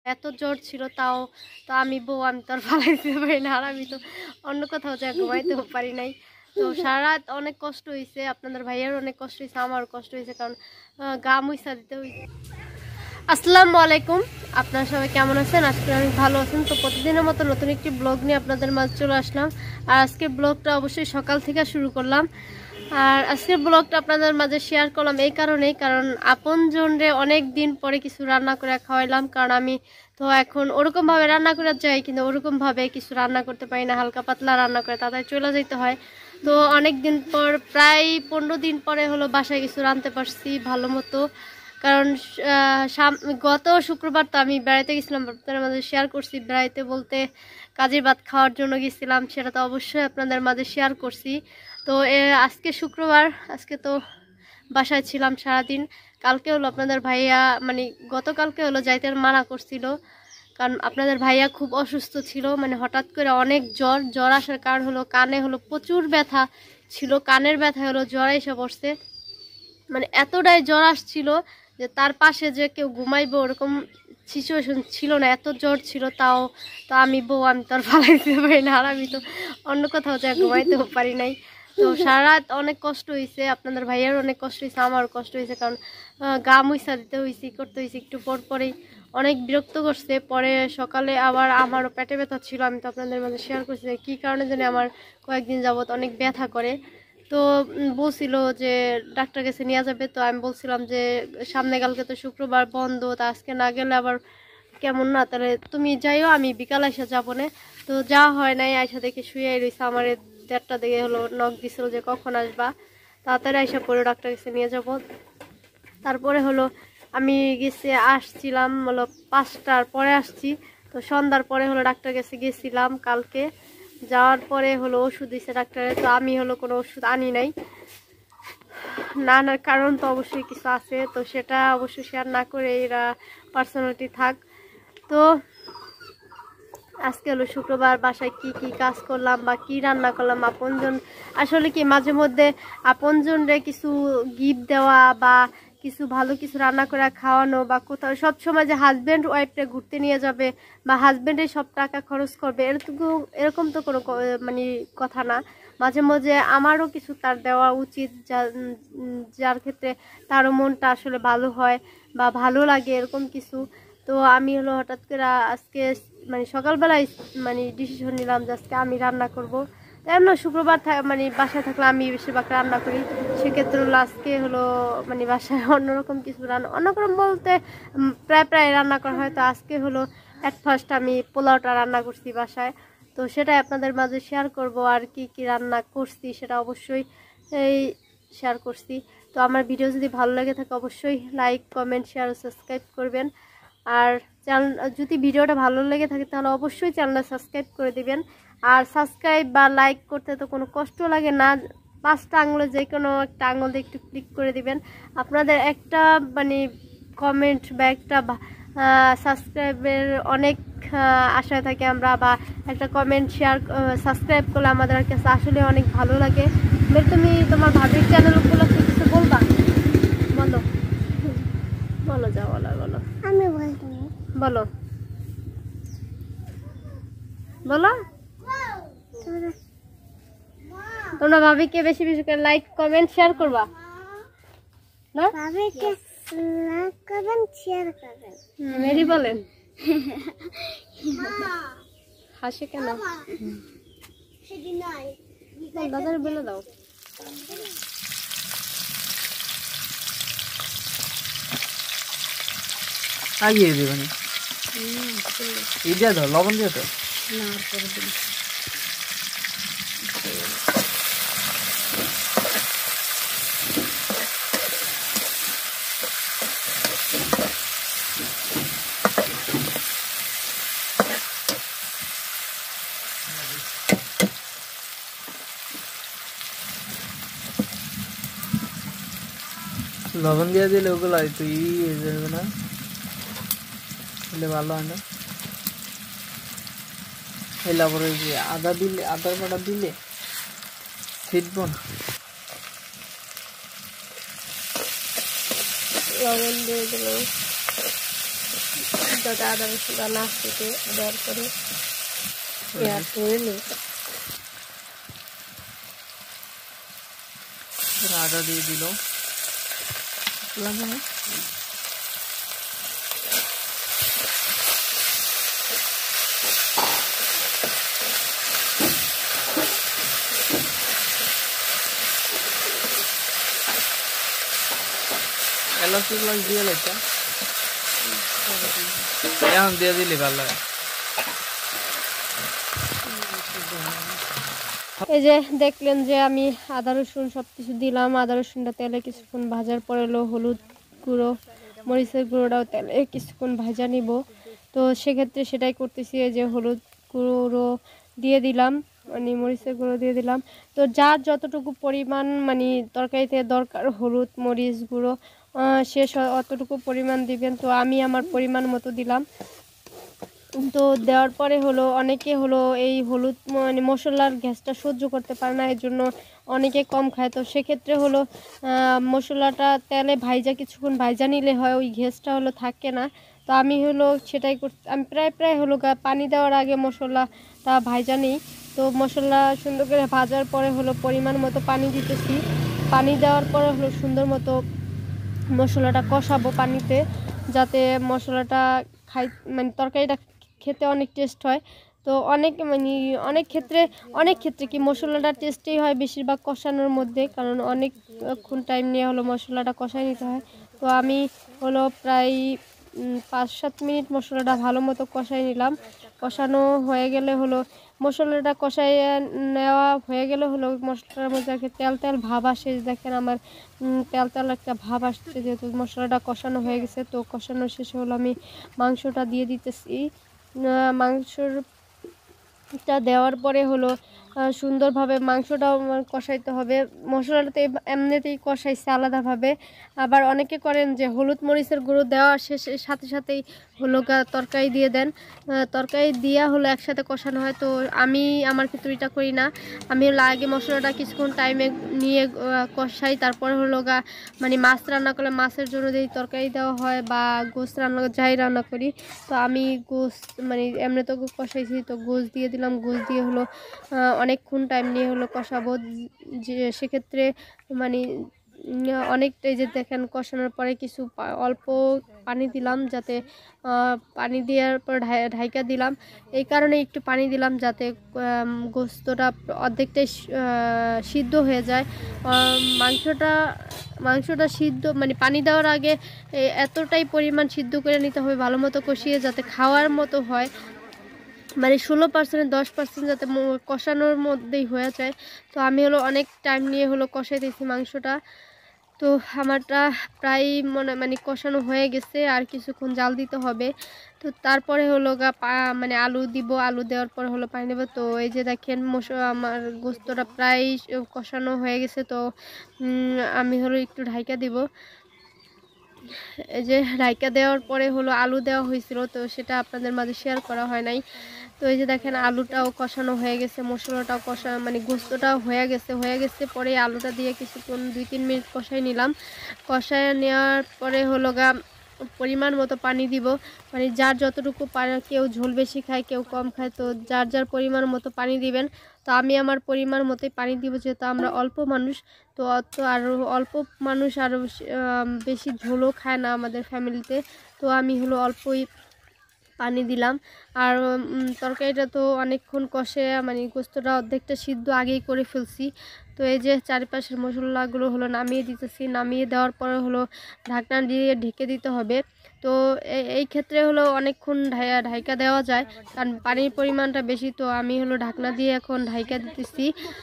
এত জ্বর ছিল তাও তো আমি বউ আমি তো আর ফালাই দিতে পারি না, আর আমি তো অন্য কোথাও যা ঘুমাইতেও পারি নাই। তো সারা রাত অনেক কষ্ট হয়েছে, আপনাদের ভাইয়ার অনেক কষ্ট হয়েছে, আমারও কষ্ট হয়েছে, কারণ গা মুইসা দিতে হয়েছে। আসসালামু আলাইকুম, আপনারা সবাই কেমন আছেন? আজকে অনেক ভালো আছেন। তো প্রতিদিনের মতো নতুন একটি ব্লগ নিয়ে আপনাদের মাঝে চলে আসলাম। আর আজকের ব্লগটা অবশ্যই সকাল থেকে শুরু করলাম। আর আজকের ব্লগটা আপনাদের মাঝে শেয়ার করলাম এই কারণেই, কারণ আপনজনরে অনেক দিন পরে কিছু রান্না করে খাওয়াইলাম। কারণ আমি তো এখন ওরকমভাবে রান্না করে যাই, কিন্তু ওরকমভাবে কিছু রান্না করতে পারি না, হালকা পাতলা রান্না করে তাড়াতাড়ি চলে যেতে হয়। তো অনেক দিন পর, প্রায় 15 দিন পরে হলো বাসায় কিছু রাঁধতে পারছি ভালো মতো। কারণ গত শুক্রবার তো আমি বেড়াইতে গেছিলাম, আপনাদের মাঝে শেয়ার করছি। বেড়াইতে বলতে কাজের ভাত খাওয়ার জন্য গেছিলাম, সেটা তো অবশ্যই আপনাদের মাঝে শেয়ার করছি। তো আজকে শুক্রবার, আজকে তো বাসায় ছিলাম সারাদিন। কালকে হলো আপনাদের ভাইয়া, মানে গতকালকে হলো যাইতে মানা করছিল, কারণ আপনাদের ভাইয়া খুব অসুস্থ ছিল। মানে হঠাৎ করে অনেক জ্বর আসার কারণ হলো কানে হলো প্রচুর ব্যথা ছিল, কানের ব্যথা হলো জ্বর এসে পড়ছে। মানে এতটাই জ্বর আসছিল যে তার পাশে যে কেউ ঘুমাইবো ওরকম সিচুয়েশন ছিল না, এত জ্বর ছিল। তাও তো আমি বউ আমি তো আর ফালাই দিতে পারি না, আর আমি তো অন্য কোথাও যা ঘুমাইতেও পারি নাই। তো সারা রাত অনেক কষ্ট হয়েছে, আপনাদের ভাইয়ার অনেক কষ্ট হয়েছে, আমারও কষ্ট হয়েছে, কারণ গা মুইসা দিতে হয়েছে, করতে হয়েছে। একটু পরেই অনেক বিরক্ত করছে। পরে সকালে আবার আমারও পেটে ব্যথা ছিল, আমি তো আপনাদের মাঝে শেয়ার করছি কী কারণে জানি আমার কয়েকদিন যাবত অনেক ব্যথা করে। তো বলছিল যে ডাক্তার কাছে নিয়ে যাবে। তো আমি বলছিলাম যে সামনে কালকে তো শুক্রবার বন্ধ, তা আজকে না গেলে আবার কেমন না, তাহলে তুমি যাইও, আমি বিকাল এসে যাবো না। তো যা হয় নাই, আয়সা দেখে শুয়ে রয়েছে। আমার 1:30 দিকে হলো নখ দিছিল যে কখন আসবা, তাড়াতাড়ি আয়সা পরে ডাক্তার কাছে নিয়ে যাব। তারপরে হলো আমি আসছিলাম হলো 5টার পরে আসছি। তো সন্ধ্যার পরে হলো ডাক্তার কাছে গেছিলাম কালকে। যাওয়ার পরে হলো ওষুধ দিছে ডাক্তারে। তো আমি হলো কোনো ওষুধ আনি নাই, না আনার কারণ তো অবশ্যই কিছু আছে, তো সেটা অবশ্যই শেয়ার না করে এরা পার্সোনালিটি থাক। তো আজকে হলো শুক্রবার, বাসায় কি কি কাজ করলাম বা কি রান্না করলাম, আপনজন আসলে কি মাঝে মধ্যে আপনজনরে কিছু গিফট দেওয়া বা কিছু ভালো কিছু রান্না করে খাওয়ানো, বা কোথাও সবসময় যে হাজব্যান্ড ওয়াইফরে ঘুরতে নিয়ে যাবে বা হাজব্যান্ডের সব টাকা খরচ করবে এরকম তো কোনো মানে কথা না। মাঝে মাঝে আমারও কিছু তার দেওয়া উচিত, যার ক্ষেত্রে তারও মনটা আসলে ভালো হয় বা ভালো লাগে এরকম কিছু। তো আমি হলো হঠাৎ করে আজকে মানে সকালবেলায় মানে ডিসিশন নিলাম যে আজকে আমি রান্না করব। এমন শুক্রবার মানে বাসায় থাকলে আমি বেশিরভাগ রান্না করি, সেক্ষেত্রে হলো আজকে হলো মানে বাসায় অন্যরকম কিছু রান্না, অন্যরকম বলতে প্রায় রান্না করা হয়। তো আজকে হলো ফার্স্ট আমি পোলাওটা রান্না করছি বাসায়। তো সেটাই আপনাদের মাঝে শেয়ার করব, আর কি কি রান্না করছি সেটা অবশ্যই এই শেয়ার করছি। তো আমার ভিডিও যদি ভালো লাগে থাকে অবশ্যই লাইক কমেন্ট শেয়ার ও সাবস্ক্রাইব করবেন। আর চ্যানেল যদি ভিডিওটা ভালো লেগে থাকে তাহলে অবশ্যই চ্যানেলটা সাবস্ক্রাইব করে দিবেন। আর সাবস্ক্রাইব বা লাইক করতে তো কোনো কষ্ট লাগে না, 5টা আঙুলে যে কোনো একটা আঙুল দিয়ে একটু ক্লিক করে দিবেন। আপনাদের একটা মানে কমেন্ট বা একটা সাবস্ক্রাইবের অনেক আশায় থাকি আমরা, বা একটা কমেন্ট শেয়ার সাবস্ক্রাইব করলে আমাদের কাছে আসলে অনেক ভালো লাগে। তুমি তোমার ভাবির চ্যানেল উপলক্ষে কিছু বলবা? বলো বলো, যা বলো বলো। আমি বলো বলো। তোমরা ভাবিকে বেশি বেশি করে লাইক কমেন্ট শেয়ার করবা না? ভাবিকে লাইক কমেন্ট শেয়ার করবেন। মেরি বলেন। হাসে কেন? দাদার বলে দাও। আগিয়ে দেবেন, এই দিয়ে দাও, লবণ দিয়ে দাও। লবণ দিয়ে দিলে ওগুলো হয়তো হয়ে যাবে না, ভালো হয় না। তারপরে যে আদা দিলে, আদার বাটা দিলে ছিটব না। লবণ দিয়ে দিল, যাতে আদা রসুনটা না ফুটে দেওয়ার পরে আদা দিয়ে দিল। এলাচ দিয়ে লাইটা এখন দিয়ে দিলে ভালো লাগে। এই যে দেখলেন যে আমি আদা রসুন সব কিছু দিলাম। আদা রসুনটা তেলে কিছুক্ষণ ভাজার পরে হলুদ গুঁড়ো মরিচের গুঁড়োটাও তেলে কিছুক্ষণ ভাজা নিব। তো সেক্ষেত্রে সেটাই করতেছি, এই যে হলুদ গুঁড়ো দিয়ে দিলাম, মানে মরিচের গুঁড়ো দিয়ে দিলাম। তো যার যতটুকু পরিমাণ মানে তরকারিতে দরকার হলুদ মরিচ গুঁড়ো সে অতটুকু পরিমাণ দিবেন। তো আমি আমার পরিমাণ মতো দিলাম। তো দেওয়ার পরে অনেকে এই হলুদ মানে মশলার গ্যাসটা সহ্য করতে পারে না, এর জন্য অনেকে কম খায়। তো সেক্ষেত্রে মশলাটা তেলে ভাইজা কিছুক্ষণ ভাইজা নিলে হয়, ওই গ্যাসটা থাকে না। তো আমি সেটাই করতে, আমি প্রায় পানি দেওয়ার আগে মশলাটা ভাইজা নিই। তো মশলা সুন্দর করে ভাজার পরে পরিমাণ মতো পানি দিতেছি। পানি দেওয়ার পরে সুন্দর মতো মশলাটা কষাবো পানিতে, যাতে মশলাটা মানে তরকারিটা খেতে অনেক টেস্ট হয়। তো অনেক ক্ষেত্রে কি মশলাটা টেস্টেই হয় বেশিরভাগ কষানোর মধ্যে, কারণ অনেকক্ষণ টাইম নিয়ে মশলাটা কষাই নিতে হয়। তো আমি প্রায় 5-7 মিনিট মশলাটা ভালো মতো কষাই নিলাম। কষানো হয়ে গেলে মশলাটা কষাই নেওয়া হয়ে গেলে মশলার মধ্যে তেল তেল ভাব আসে। দেখেন আমার তেল তেল একটা ভাব আসছে, যেহেতু মশলাটা কষানো হয়ে গেছে। তো কষানো শেষে আমি মাংসটা দিয়ে দিতেছি। মাংসটা দেওয়ার পরে সুন্দরভাবে মাংসটাও কষাইতে হবে। মশলাটা এমনিতেই কষাইছে আলাদাভাবে। আবার অনেকে করেন যে হলুদ মরিচের গুঁড়ো দেওয়ার সাথে সাথেই তরকারি দিয়ে দেন। তরকারি দিয়া একসাথে কষানো হয়। তো আমি আমার ক্ষেত্রে এটা করি না। আমি আগে মশলাটা কিছুক্ষণ টাইমে নিয়ে কষাই, তারপরে মানে মাছ রান্না করলে মাছের জন্য যেই তরকারি দেওয়া হয়, বা গোশ রান্না যাই রান্না করি, তো আমি গোশ মানে এমনি তো কষাইছি, তো গোশ দিয়ে দিলাম। গোশ দিয়ে অনেকক্ষণ টাইম নিয়ে কষাবো। যে সেক্ষেত্রে মানে অনেকটাই, যে দেখেন কষানোর পরে কিছু অল্প পানি দিলাম, যাতে পানি দেওয়ার পর ঢাইকা দিলাম। এই কারণে একটু পানি দিলাম, যাতে গোস্তটা অর্ধেকটাই সিদ্ধ হয়ে যায়। মাংসটা সিদ্ধ মানে পানি দেওয়ার আগে এতটাই পরিমাণ সিদ্ধ করে নিতে হবে, ভালো মতো কষিয়ে, যাতে খাওয়ার মতো হয়। মানে 16% 10% যাতে কষানোর মধ্যেই হয়ে যায়। তো আমি অনেক টাইম নিয়ে কষাইতেছি মাংসটা। তো আমারটা প্রায় মানে কষানো হয়ে গেছে, আর কিছুক্ষণ জাল দিতে হবে। তো তারপরে মানে আলু দিব। আলু দেওয়ার পর পানি দেবো। তো এই যে দেখেন আমার গোস্তটা প্রায় কষানো হয়ে গেছে। তো আমি একটু ঢাইকা দিব। এই যে ঢাইকা দেওয়ার পরে আলু দেওয়া হয়েছিল, তো সেটা আপনাদের মাঝে শেয়ার করা হয় নাই। তো এই যে দেখেন আলুটাও কষানো হয়ে গেছে, মশলাটাও মানে গোস্তটাও হয়ে গেছে। পরে আলুটা দিয়ে কিছুক্ষণ 2-3 মিনিট কষাই নিলাম। কষায় নেওয়ার পরে পরিমাণ মতো পানি দিব। মানে যার যতটুকু পারে, কেউ ঝোল বেশি খায়, কেউ কম খায়। তো যার যার পরিমাণ মতো পানি দিবেন। তো আমি আমার পরিমাণ মতোই পানি দিব, যেহেতু আমরা অল্প মানুষ। তো আরও অল্প মানুষ, আরও বেশি ঝোলও খায় না আমাদের ফ্যামিলিতে। তো আমি অল্পই পানি দিলাম। আর তরকারিটা তো অনেকক্ষণ কষে, মানে গোস্তটা অর্ধেকটা সিদ্ধ আগেই করে ফেলছি। তো এই যে চারিপাশের মশলাগুলো নামিয়ে দিতেছি। নামিয়ে দেওয়ার পরে ঢাকনা দিয়ে ঢেকে দিতে হবে। তো এই ক্ষেত্রে অনেকক্ষণ ঢাইকা দেওয়া যায়, কারণ পানির পরিমাণটা বেশি। তো আমি ঢাকনা দিয়ে এখন ঢাইকা দিতেছি।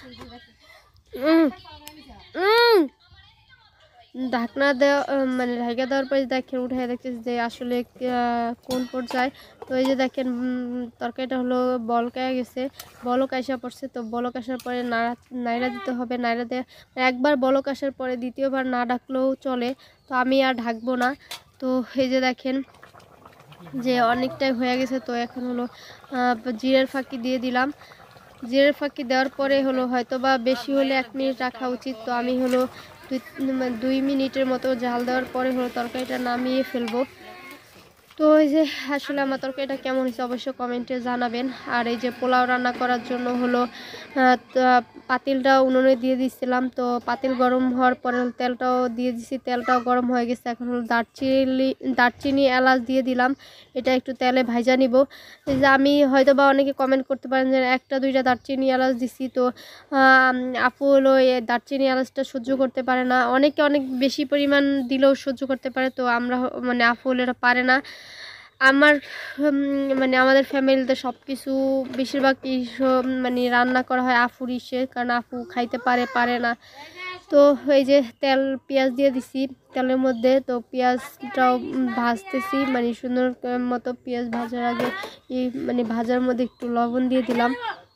ঢাকনা দেওয়া মানে ঢাকা দেওয়ার পরে দেখেন উঠে দেখতেছি যে আসলে কোন পর্যায়ে। তো এই যে দেখেন তরকারিটা বলক গেছে, বলক আসা পড়ছে। তো বলক আসার পরে নাড়া দিতে হবে। নাড়া দিয়ে একবার বলক আসার পরে দ্বিতীয়বার না ডাকলেও চলে। তো আমি আর ঢাকবো না। তো এই যে দেখেন যে অনেকটাই হয়ে গেছে। তো এখন জিরের ফাঁকি দিয়ে দিলাম। জিরের ফাঁকি দেওয়ার পরে হয়তো বা বেশি হলে 1 মিনিট রাখা উচিত। তো আমি 2 মিনিটের মতো জাল দেওয়ার পরে তরকারিটা নামিয়ে ফেলবো। তো এই যে আসলে আমার তরকারিটা কেমন হয়েছে অবশ্যই কমেন্টে জানাবেন। আর এই যে পোলাও রান্না করার জন্য হলো পাতিলটা উনুনে দিয়ে দিচ্ছিলাম। তো পাতিল গরম হওয়ার পরে তেলটাও দিয়ে দিছি, তেলটাও গরম হয়ে গেছে। এখন হলো দারচিনি এলাচ দিয়ে দিলাম, এটা একটু তেলে ভাজা নিব। এই যে আমি হয়তো বা অনেকে কমেন্ট করতে পারেন যে একটা দুইটা দারচিনি এলাচ দিছি, তো আপু হলো এই দারচিনি এলাচটা সহ্য করতে পারে না, অনেকে অনেক বেশি পরিমাণ দিলেও সহ্য করতে পারে, তো আমরা মানে আপু হলো এটা পারে না। আমার মানে আমাদের ফ্যামিলিতে সব কিছু বেশিরভাগ মানে রান্না করা হয় আফুর ইসে, কারণ আপু খাইতে পারে না। তো এই যে পেঁয়াজ দিয়ে দিছি তেলের মধ্যে, তো পেঁয়াজটাও ভাজতেছি মানে সুন্দর মতো। পেঁয়াজ ভাজার আগে মানে ভাজার মধ্যে একটু লবণ দিয়ে দিলাম।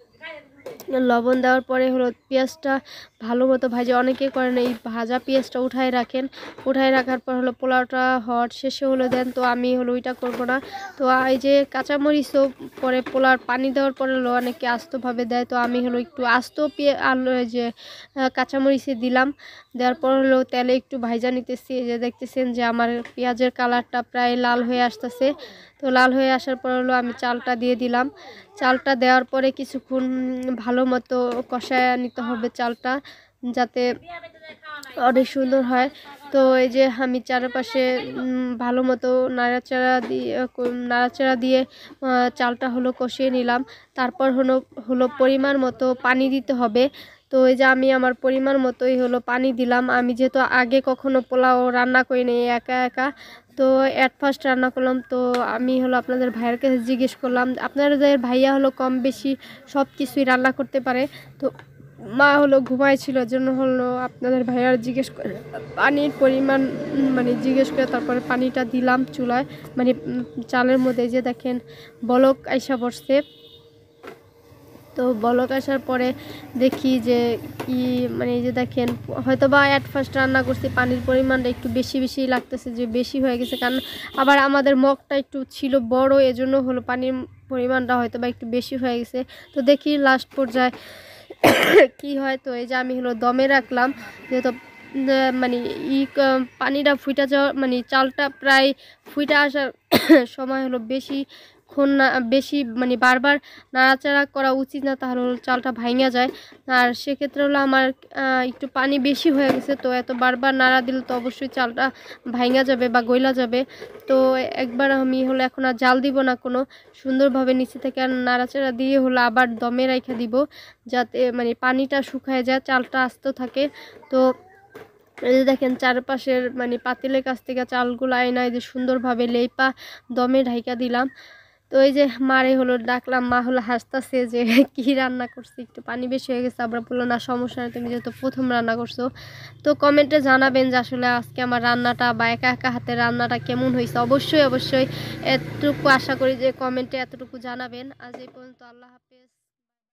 লবণ দেওয়ার পরে হলো পেঁয়াজটা ভালো মতো ভাজে, অনেকে করেন এই ভাজা পেঁয়াজটা উঠায় রাখেন, উঠায় রাখার পর হলো পোলাওটা হওয়ার শেষে হলো দেন। তো আমি হলো ওইটা করবো না। তো এই যে কাঁচামরিচও পরে পোলার পানি দেওয়ার পরে হলো অনেকে আস্তভাবে দেয়, তো আমি হলো একটু আস্ত আলু যে কাঁচামরিচে দিলাম। দেওয়ার পর হলো তেলে একটু ভাজা নিতেছি। এই যে দেখতেছেন যে আমার পেঁয়াজের কালারটা প্রায় লাল হয়ে আসতেছে। তো লাল হয়ে আসার পর হলো আমি চালটা দিয়ে দিলাম। চালটা দেওয়ার পরে কিছুক্ষণ ভালো মতো কষায় নিতে হবে চালটা, যাতে অনেক সুন্দর হয়। তো এই যে আমি চারপাশে ভালো মতো নাড়াচাড়া দিয়ে চালটা হলো কষিয়ে নিলাম। তারপর হলো পরিমাণ মতো পানি দিতে হবে। তো এই যে আমি আমার পরিমাণ মতোই হলো পানি দিলাম। আমি যেহেতু আগে কখনো পোলাও রান্না করিনি একা একা, তো ফার্স্ট রান্না করলাম, তো আমি হলো আপনাদের ভাইয়ের কাছে জিজ্ঞেস করলাম। আপনাদের ভাইয়া হলো কম বেশি সব কিছুই রান্না করতে পারে, তো মা হলো ঘুমাইছিল, জন্য হলো আপনাদের ভাইয়ার জিজ্ঞেস করে পানির পরিমাণ মানে জিজ্ঞেস করে তারপরে পানিটা দিলাম চুলায়, মানে চালের মধ্যে। যে দেখেন বলক আইসা বসছে। তো বলক আসার পরে দেখি যে কি মানে এই যে দেখেন হয়তো বা ফার্স্ট রান্না করছি পানির পরিমাণটা একটু বেশি লাগতেছে, যে বেশি হয়ে গেছে, কারণ আবার আমাদের মগটা একটু ছিল বড়, এজন্য হলো পানির পরিমাণটা হয়তো বা একটু বেশি হয়ে গেছে। তো দেখি লাস্ট পর্যায়ে কি হয়। তো এই যে আমি হলো দমে রাখলাম, যেহেতু মানে পানিটা ফুইটা যাওয়া মানে চালটা প্রায় ফুইটা আসার সময় হলো বেশি মানে বারবার নাড়াচাড়া করা উচিত না, তাহলে হলো চালটা ভাঙা যায়। আর সেক্ষেত্রে হলো আমার একটু পানি বেশি হয়ে গেছে, তো এত বারবার নাড়া দিলে তো অবশ্যই চালটা ভাঙা যাবে বা গইলা যাবে। তো একবার আমি হলো এখন আর জাল দিব না কোনো, সুন্দরভাবে নিচে থেকে আর নাড়াচাড়া দিয়ে হলো আবার দমে রেখে দিব, যাতে মানে পানিটা শুকায় যায়, চালটা আস্ত থাকে। তো এই যে দেখেন চারপাশের মানে পাতিলের কাছ থেকে চালগুলো আয়নায় যে সুন্দরভাবে লেপা দমে ঢাইকা দিলাম। তো এই যে মারে হলো ডাকলাম, মা হলো হাসতেছে যে কি রান্না করছি, একটু পানি বেশি হয়ে গেছে। আবার বললো না সমস্যা নেই, তুমি যেহেতু প্রথম রান্না করছো। তো কমেন্টে জানাবেন যে আসলে আজকে আমার রান্নাটা বা একা একা হাতের রান্নাটা কেমন হয়েছে। অবশ্যই এতটুকু আশা করি যে কমেন্টে এতটুকু জানাবেন। আজ এই পর্যন্ত, আল্লাহ হাফেজ।